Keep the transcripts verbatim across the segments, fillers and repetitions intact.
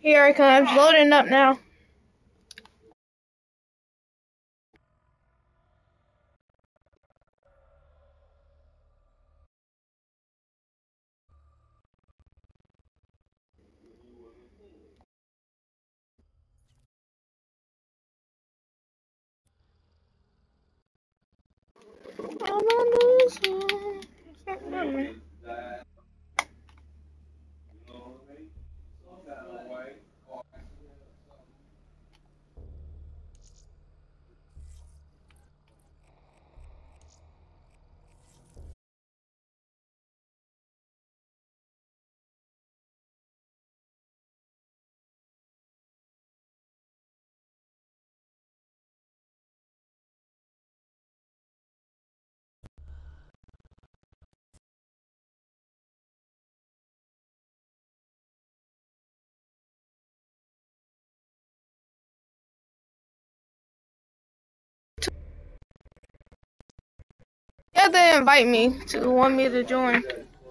Here it comes, loading up now. I'm a loser. Yeah, they invite me to want me to join.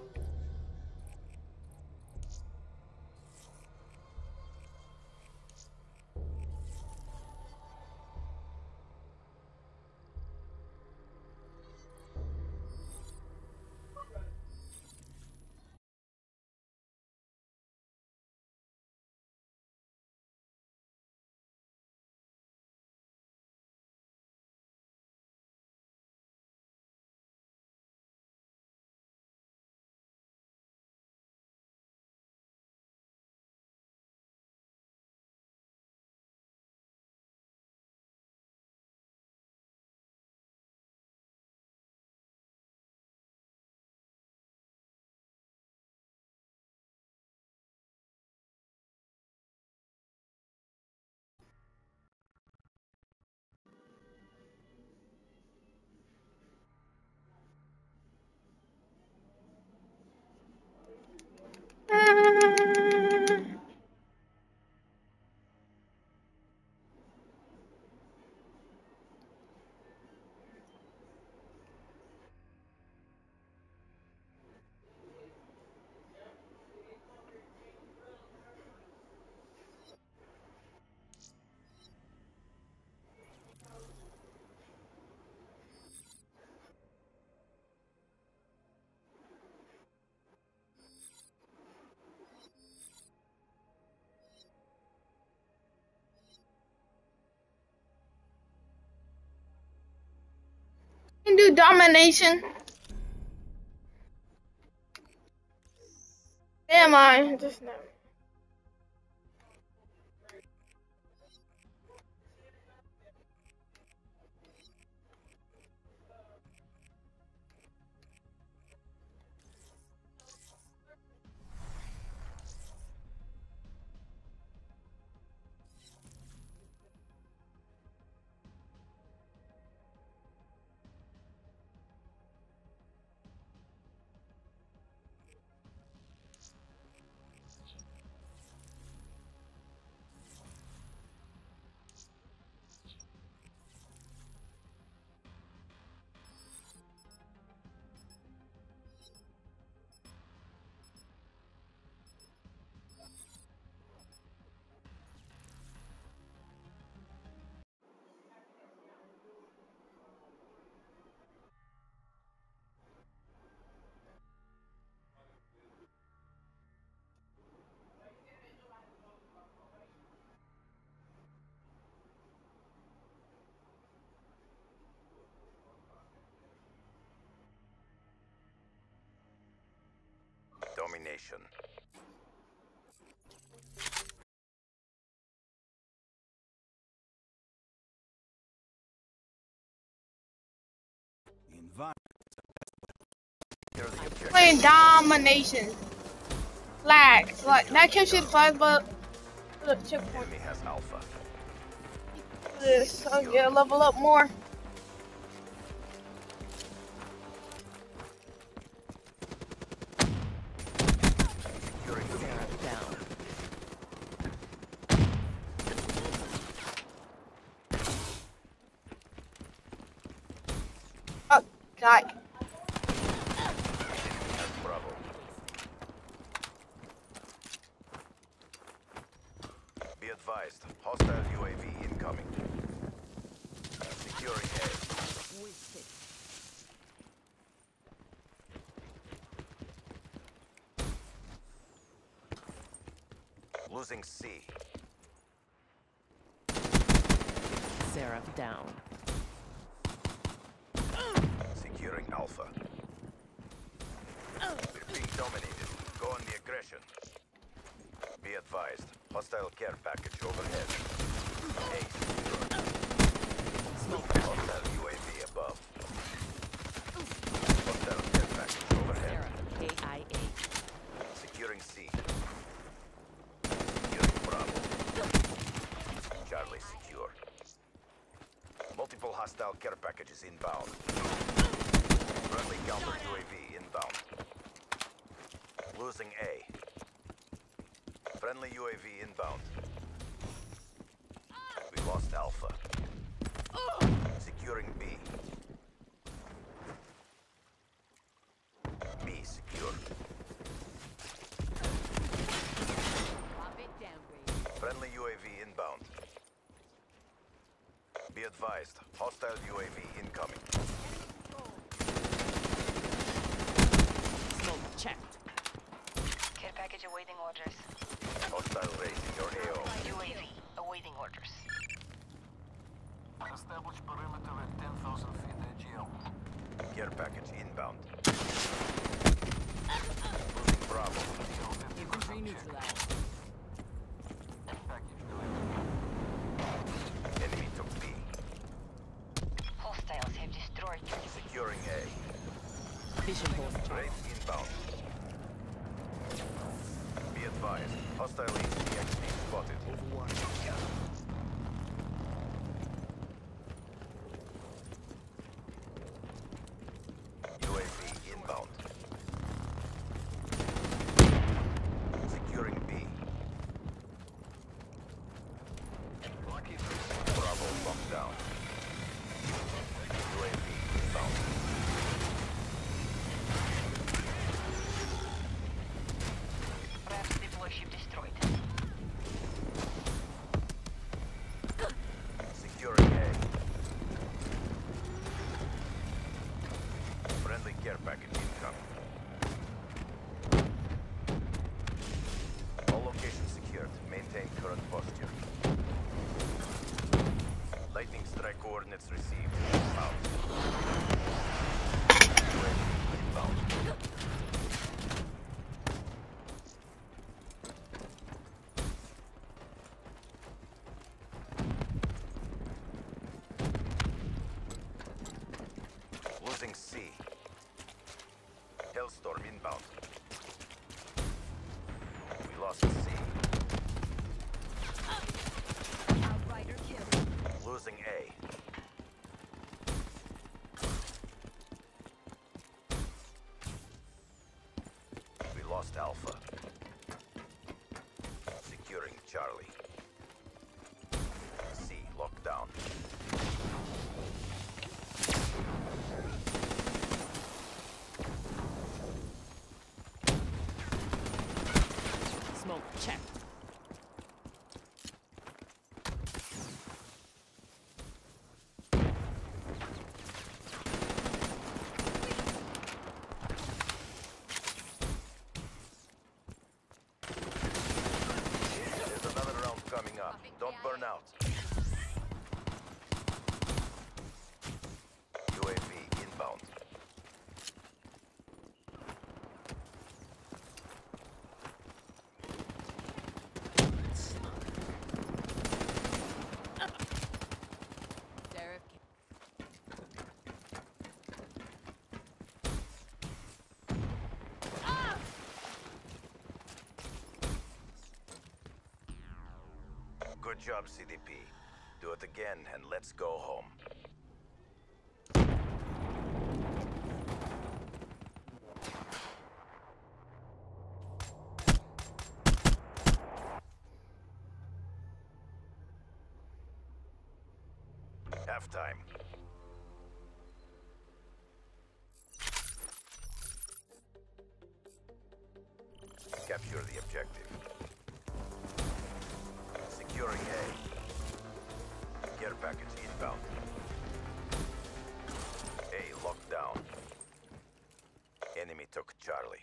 Can do domination. Am I just now? Domination. Playing domination. Flag. Like that kills you flag, but look, checkpoint. Enemy has alpha. This, I'll get level up more. Oh, God. Bravo. Hostile U A V incoming. Securing A. Wasted. Losing C. Seraph down. Securing Alpha. We're being dominated. Go on the aggression. Be advised. Hostile care package overhead. A secure. Smoke. Hostile U A V above. Hostile care package overhead. Seraph. A I A. Securing C. Securing Bravo. Charlie secure. Multiple hostile care packages inbound. Friendly counter U A V inbound. Losing A. Friendly U A V inbound. We lost Alpha. Securing B. B secure. Pop it downgrade. Friendly U A V inbound. Be advised, hostile U A V incoming. Smoke checked. Care package awaiting orders. Hostile raising your A O. U A V awaiting orders. Establish perimeter at ten thousand feet A G L. Care package inbound. Losing Bravo. Infantry neutralized. Package delivered. Enemy took B. Hostiles have destroyed you. Securing A. Vision holster. Raid inbound. Be advised, hostile E C X being spotted. U A V inbound. Securing B. Bravo locked down. U A V inbound. Perhaps deploy ship destroyed. Securing A. Friendly care package incoming. All locations secured. Maintain current posture. Lightning strike coordinates received. Out. U A V inbound. Losing C. Hellstorm inbound. We lost C. Outrider kill. Losing A. We lost Alpha. Securing Charlie. C locked down. Smoke checked. There's another round coming up. Don't burn out. U A V inbound. Seraph. Good job, C D P. Do it again and let's go home. Halftime. Capture the objective. Securing A. care package inbound. A locked down. Enemy took Charlie.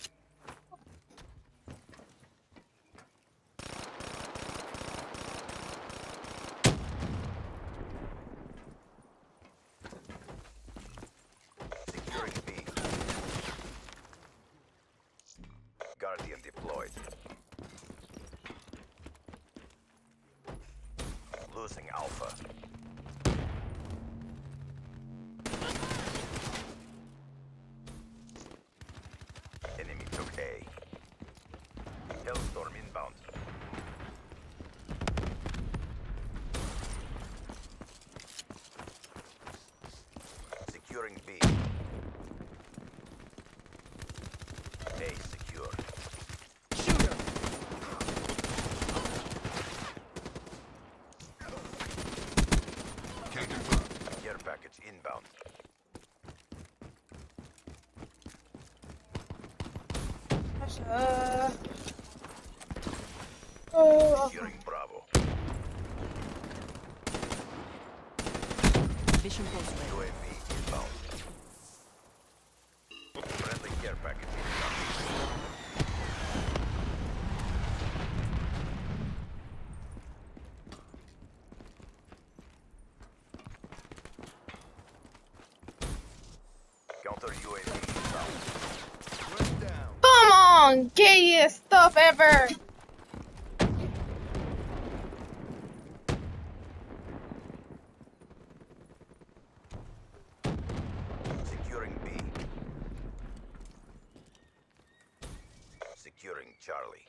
Securing B. Guardian deployed. Losing Alpha. Enemy took A. Hellstorm inbound. Securing B. A secure. Care package inbound. Uh, oh, Securing Bravo. Mission post ready. U A V inbound. Friendly care package inbound. Counter U A V inbound. come on, gayest stuff ever. Securing B. Securing Charlie.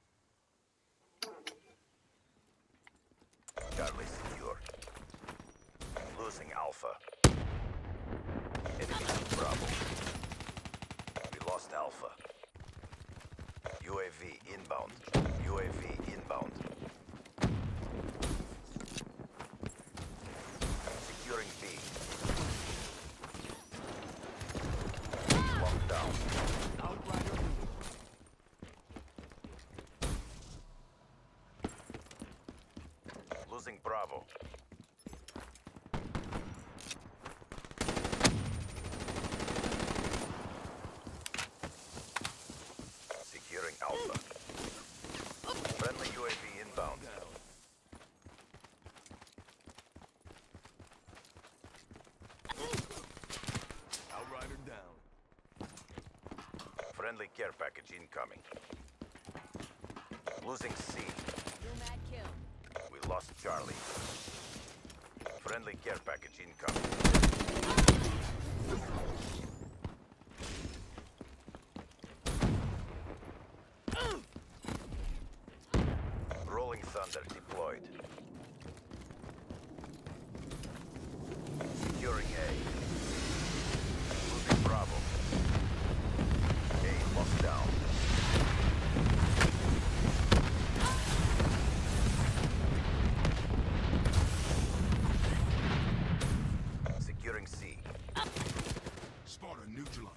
Charlie secure. Losing Alpha. Enemy took Bravo. We lost Alpha. U A V inbound. U A V inbound. Securing B. Locked down. Losing Bravo. Securing Alpha. Friendly U A V inbound. Outrider down. Friendly care package incoming. Losing C. Nomad kill. We lost Charlie. Friendly care package incoming. Rolling Thunder deployed. Securing A. Losing Bravo. A locked down. Securing C. Sparta neutralized.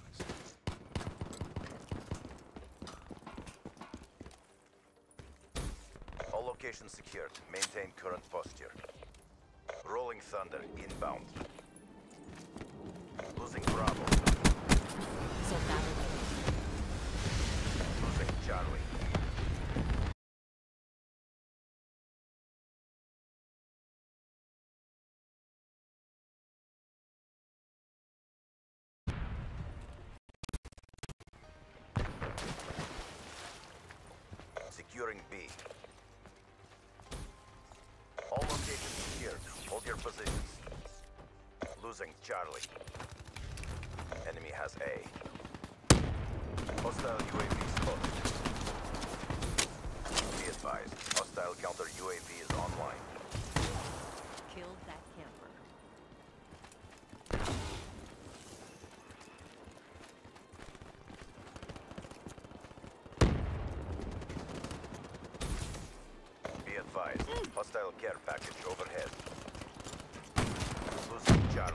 All locations secured. Maintain current posture. Rolling Thunder inbound. Losing Bravo. Soldado ready. Losing Charlie. Securing B. All locations secured. Hold your positions. Losing Charlie. Enemy has A. Hostile U A V spotted. Be advised, hostile counter U A V is online. Killed that camper. Be advised, hostile care package overhead. Losing Charlie.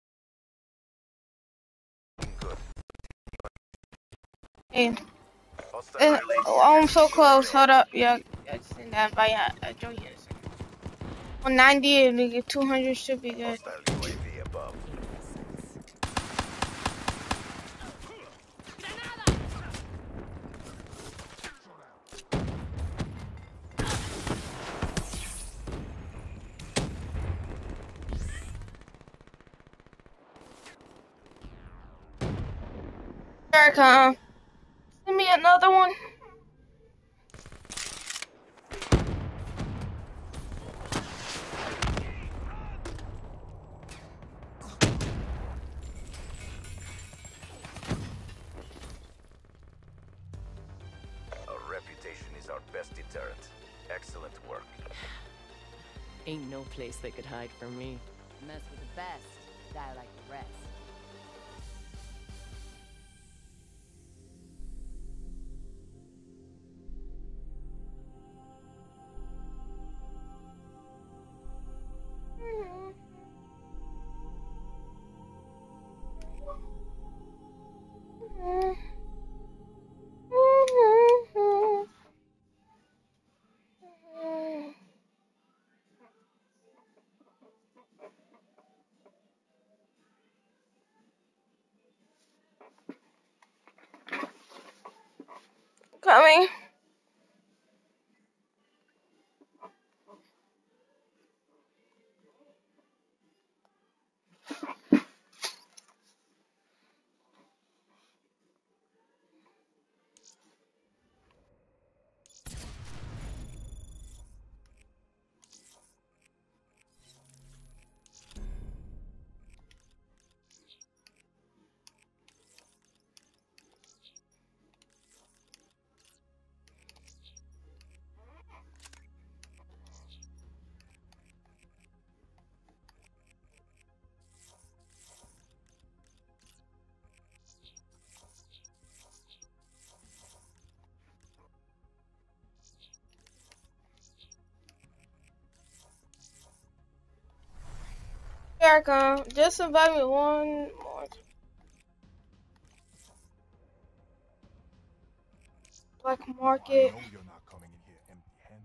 Good. Hey, Hostile Uh, U A V oh, I'm so detected. close. Hold up. Yeah, I just send that by uh, uh, Joe yes. On ninety and we get two hundred should be good. Hostile U A V above. Here I come. Send me another one. Our reputation is our best deterrent. Excellent work. Ain't no place they could hide from me. Mess with the best, die like the rest. Coming. Here I come. Just invite me one more. Black I market. know you're not coming in here empty-handed.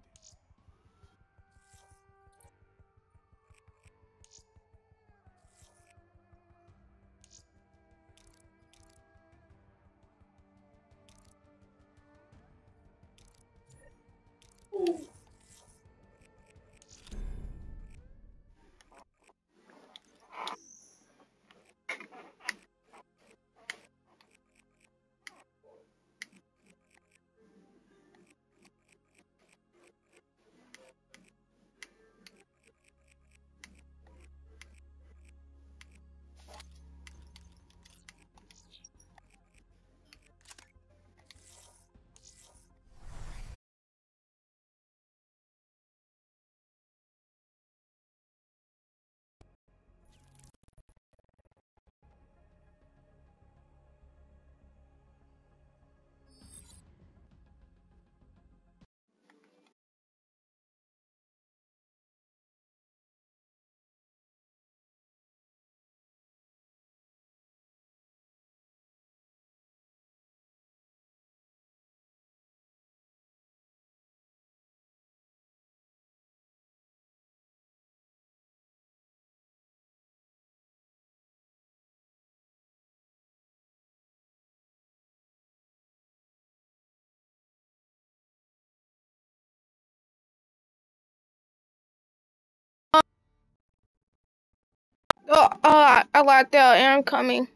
Oh, oh, I like that. And I'm coming.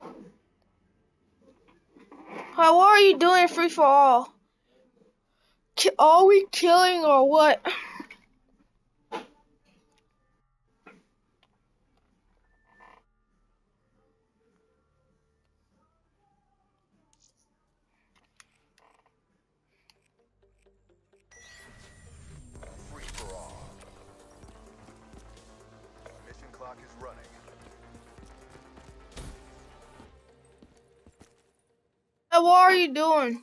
How are you doing free for all? Ki- Are we killing or what? Free for all. Mission clock is running. How are you doing?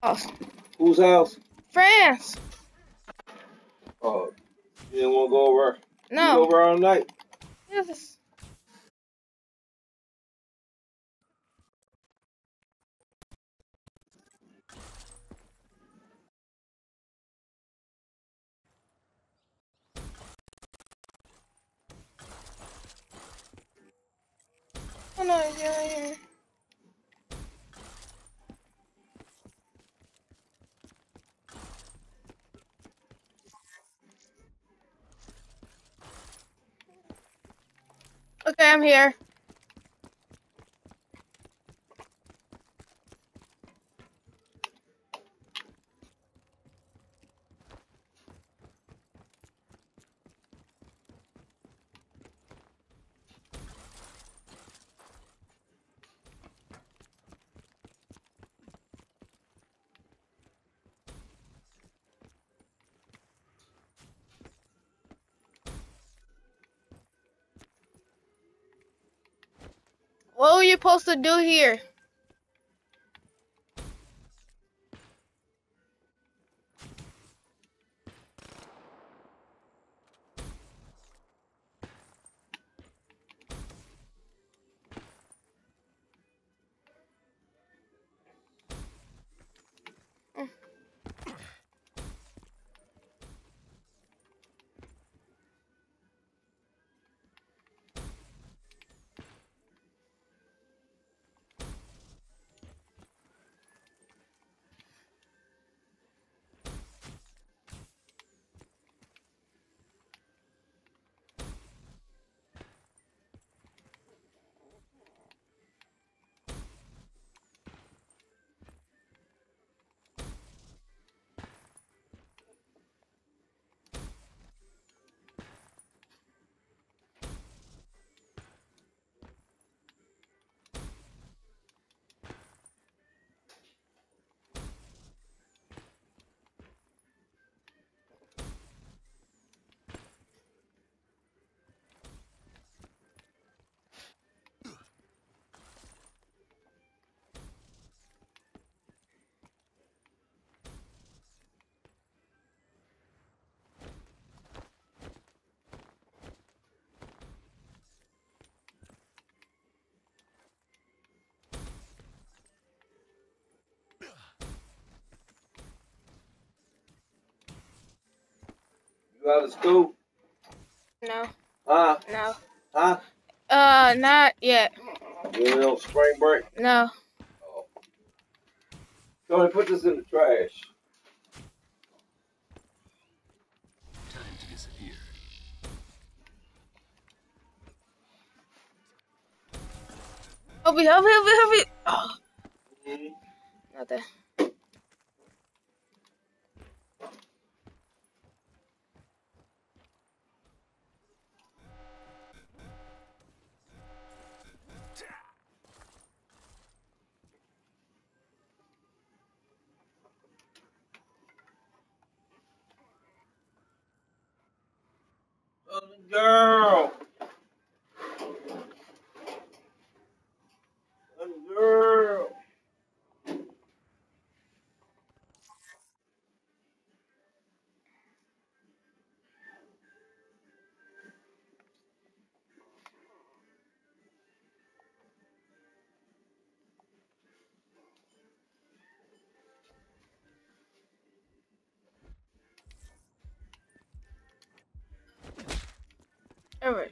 Oh, Whose house? France. Oh, you didn't want to go over. You No. go over all night. Yes. Oh no, yeah, yeah. Okay, I'm here. What were you supposed to do here? You out of school? No, Huh? no. Huh? Uh, not yet. You ain't on spring break? No. Oh. Tony, put this in the trash. Time to disappear. Help me, help me, help me, help me. Oh, Mm-hmm. nothing. Southern girl. Southern girl. Alright.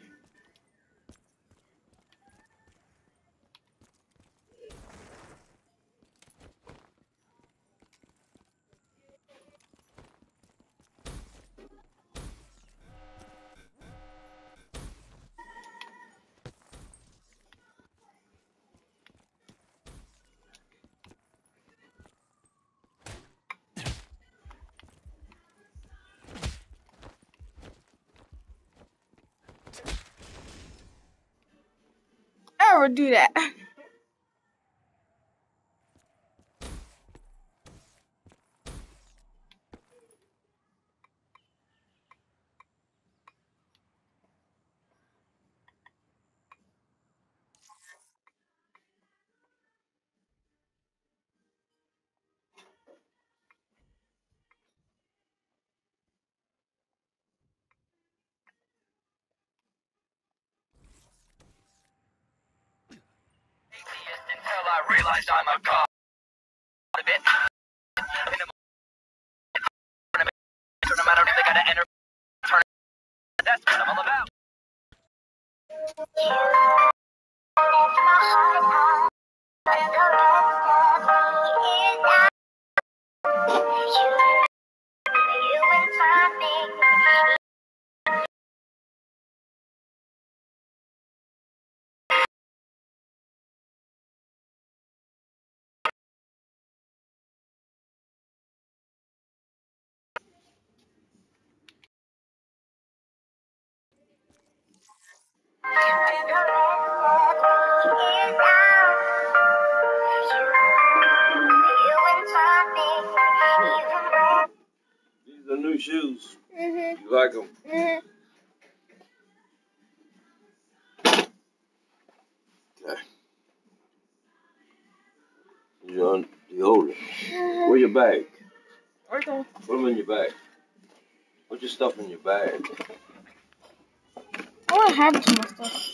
I would do that. I realized I'm a god. A bit. In a tournament, I don't even gotta enter. Turn. That's what I'm all about. These are new shoes. Mhm. You like them? Mhm. Okay. You're on the older. Where your bag? Okay. Put them in your bag. Put your stuff in your bag. I don't have too much stuff.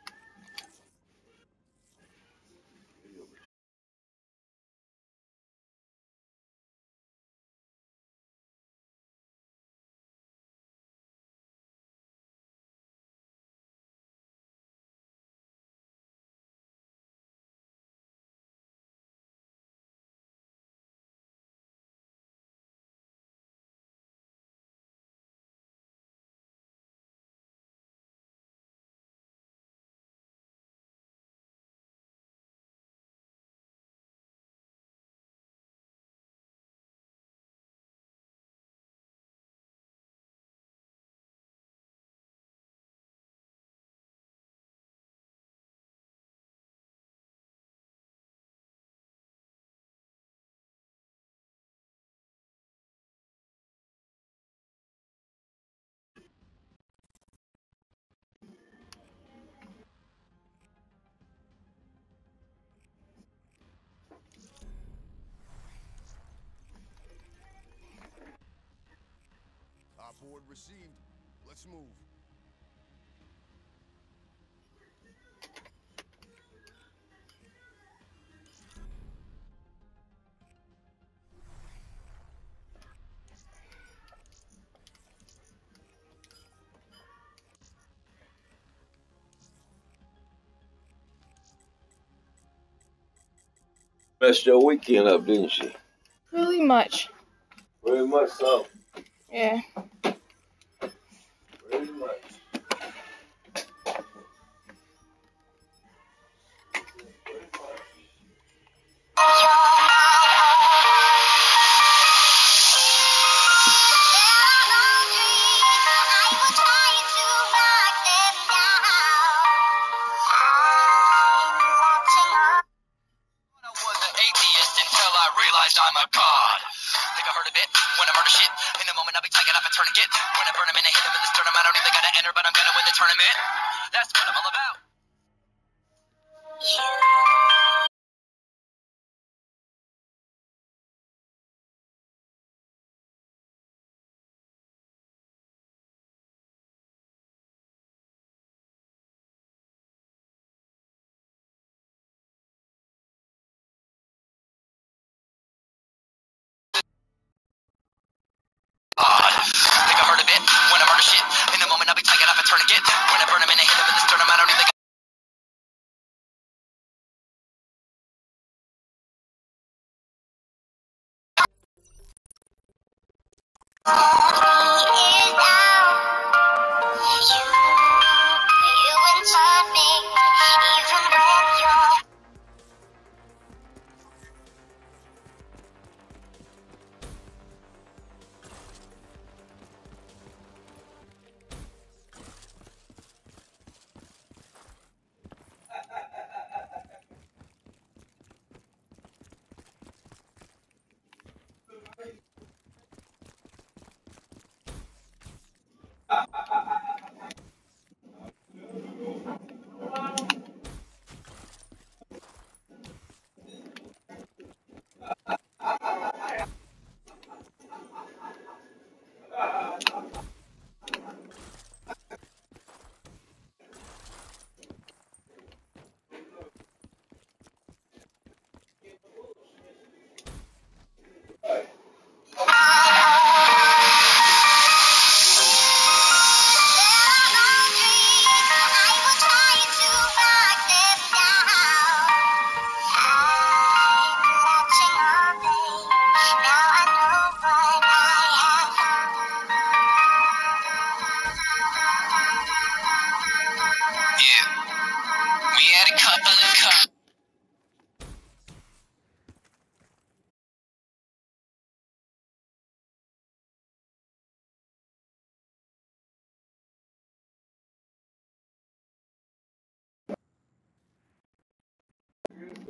Our board received. Let's move. Messed your weekend up, didn't she? Really much. Very much so. Yeah. Very much. I'm a god. Think I heard a bit when I murder shit. In a moment I'll be taking off a tourniquet. When I burn him and I hit him in the sternum, I don't even gotta enter, but I'm gonna win the tournament. That's what I'm all about. Think I heard a bit when I murder shit. In a moment I'll be taking off a tourniquet. When I burn him and I hit him in the sternum, I don't even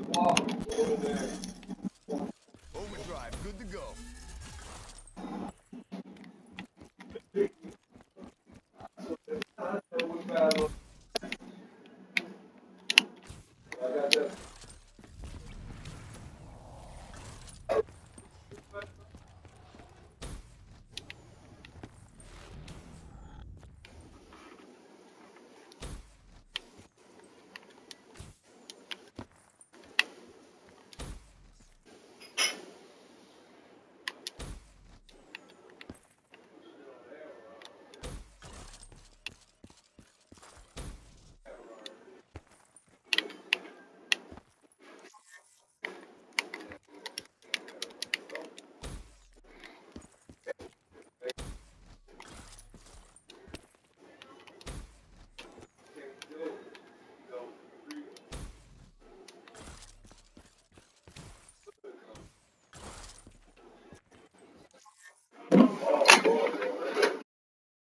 walk over there.